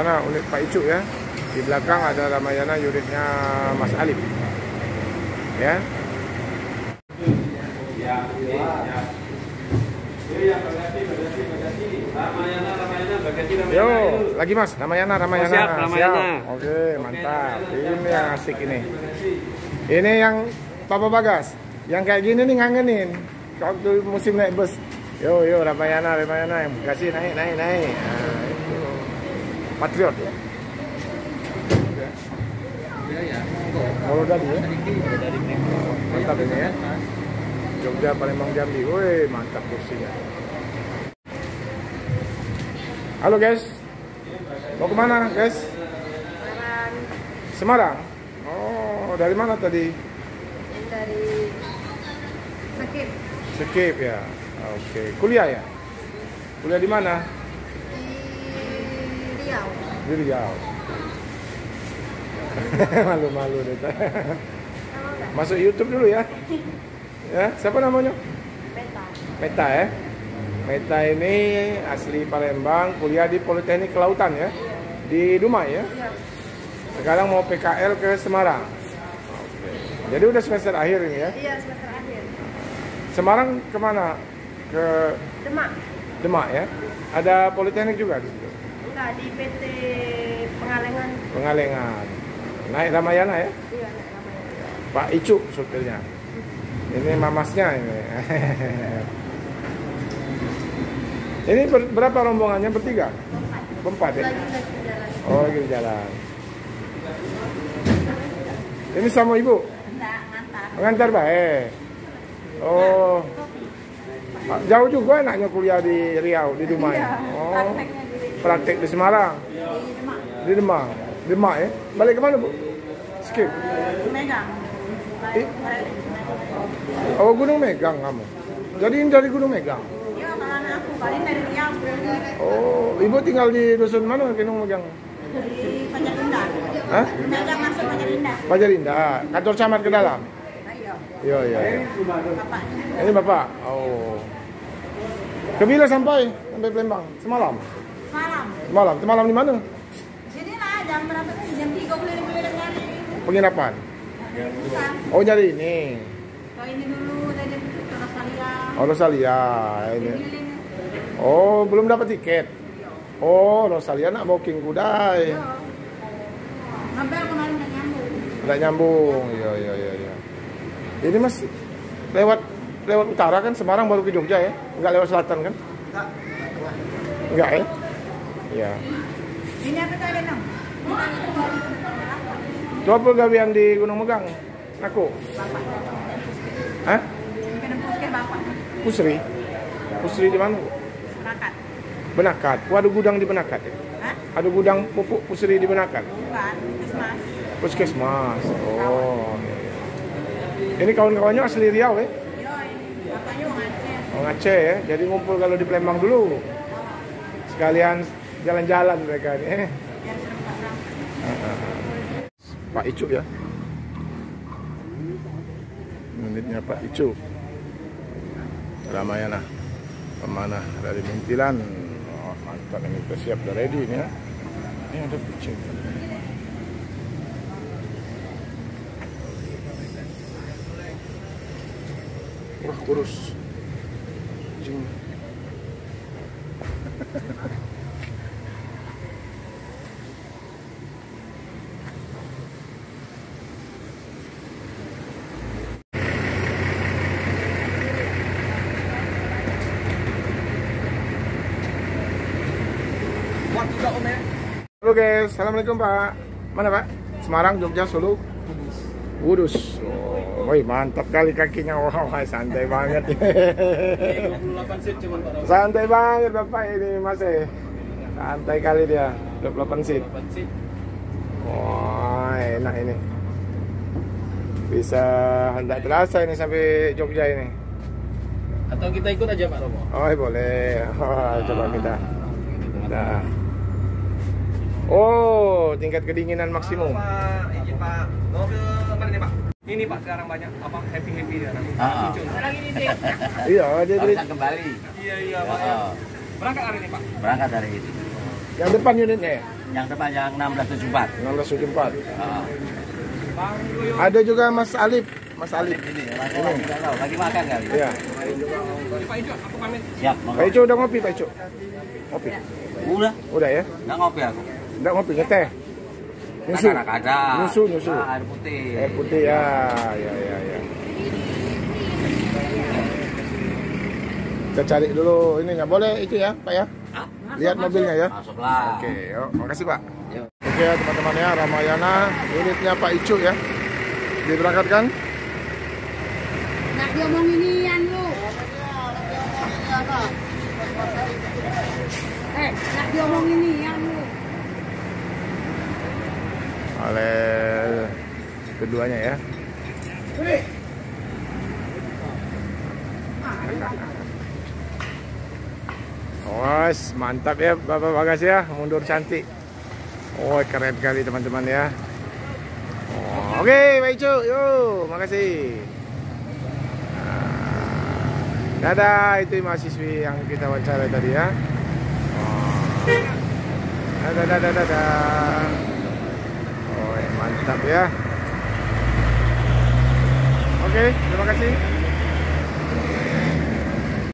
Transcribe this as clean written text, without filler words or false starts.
Ramayana unit Pak Icuk ya. Di belakang ada Ramayana unitnya Mas Alif. Ya. Yo, lagi Mas, Ramayana. Oh, siap, Ramayana. Siap. Oke, mantap. Ini yang asik ini. Ini yang Papa Bagas. Yang kayak gini nih ngangenin. Waktu musim naik bus. Yo, Ramayana. Yang Bekasi naik. Nah, itu. Patriot ya. Kalau tadi ya. Mantap ini ya. Jogja Palembang Jambi. Woi, mantap kursinya. Halo guys. Mau kemana guys? Semarang. Oh, dari mana tadi? Dari Skip ya. Oke. Kuliah ya? Kuliah di mana? di Riau. Di Riau. Malu-malu deh. Masuk YouTube dulu ya. Ya, siapa namanya? Meta ya. Meta ini asli Palembang, kuliah di Politeknik Kelautan ya. Di Dumai ya. Sekarang mau PKL ke Semarang. Oke. Jadi udah semester akhir ini ya? Iya, semester akhir. Semarang kemana? Ke Demak ya? Ada Politeknik juga di situ? Enggak, di PT Pengalengan. Pengalengan. Naik Ramayana ya? Iya, naik Ramayana. Pak Icuk supirnya. Ini mamasnya ini. Ini berapa rombongannya? Bertiga? Berempat ya? Lagi jalan. Oh, lagi di jalan. Ini sama ibu? Enggak, ngantar. Mengantar baik. Oh. Jauh juga anaknya kuliah di Riau, di Dumai. Iya, Oh. prakteknya di Praktek di Semarang. Demak. Di Demak. Demak ya? Balik kemana bu? Skip. Megang. Eh? Oh, Gunung Megang kamu. Jadi ini dari Gunung Megang. Iya, kalau anak aku kali dari Riau. Oh, ibu tinggal di dusun mana Gunung Megang? Di Pajarindah. Hah? Megang masuk Pajarindah. Pajarindah. Kantor camat ke dalam. Iya. Iya. Bapaknya. Ini bapak. Oh. Kebila sampai Palembang semalam. Malam. Semalam di mana? Sini lah, jam berapa tadi? Jam 3 keliling-keliling nyari. Penginapan. Bukan. Oh, nyari ini. Kalau ini dulu tadi ke Rosalia. Oh, Rosalia ini. Keliling. Oh, belum dapat tiket. Oh, Rosalia nak booking kudai. Iya. Ngebel kemarin nggak nyambung. Nggak nyambung. Iya. Ini Mas lewat utara kan, Semarang baru ke Jogja ya? Nggak lewat selatan kan? Enggak ya? Iya. Ini apa tadi dong? Itu apa gawean di Gunung Megang? Aku. Hah? Minum puskes bapak. Pusri? Pusri di mana? Berangkat. Benakat. Ada gudang di Benakat ya? Hah? Ada gudang pupuk Pusri di Benakat? Bukan. Puskesmas. Puskesmas. Oh. Ini kawan-kawannya asli Riau ya? Yo, ini bapaknya orang Aceh. Oh, Aceh ya. Jadi ngumpul kalau di Palembang dulu. Sekalian jalan-jalan mereka nih. Biar serem-serem. Pak Icuk ya. Unitnya Pak Icuk. Ramayana. Pemanah dari Muntilan. Oh, mantap ini udah siap, udah ready ini ya. Ini ada kucing. Wah, kurus. Kucing. Halo guys, assalamualaikum Pak. Mana Pak? Semarang, Jogja, Solo, Kudus. Oh, woi, mantap kali kakinya. Wow, santai banget. 28 seat cuman Pak. Santai banget Bapak ini Mas. Santai kali dia. 28 seat. 28 seat. Wah, enak ini. Bisa hendak terasa ini sampai Jogja ini. Atau kita ikut aja Pak Romo? Oh, boleh. Oh, coba kita. Nah. Oh, tingkat kedinginan maksimum. Pak, izin Pak. Mau ke mana nih Pak? Ini Pak sekarang banyak apa happy dia nanti. Muncul. Lagi nih deh. Iya, dia beli kembali. Iya Pak. Berangkat hari ini Pak. Berangkat dari itu. yang depan unitnya ya? yang depan yang 1674. 1674. Ah. Ada juga Mas Alif. Mas Alif. Ini nggak tahu, lagi makan kali. Iya. Pak Ijo, aku pamit. Siap, Pak Ico udah ngopi, Pak Ico? Ngopi. Udah, Udah ya? nggak ngopi aku. Udah ngopi, ngeteh. Nyusu. Kadang-kadang. Nyusu. Ah, air putih. Air putih ya. Ya. Kita cari dulu ininya. Boleh itu ya, Pak ya? Hah? Lihat mobilnya ya. Masuklah. Oke, yuk. Makasih, Pak. Yuk. Oke ya teman-teman ya, Ramayana unitnya Pak Icu ya. Diberangkatkan. Nak diomongin inian lu. Nak diomongin inian lu. Oleh keduanya ya. Wah, mantap ya Bapak Bagas ya, mundur cantik. Oh, keren kali teman-teman ya. Oh, oke, Pak Icu, yuk, makasih. Nah, dadah, itu mahasiswi yang kita wawancara tadi ya. Oh. Dadah. Oh, mantap ya. Oke, terima kasih.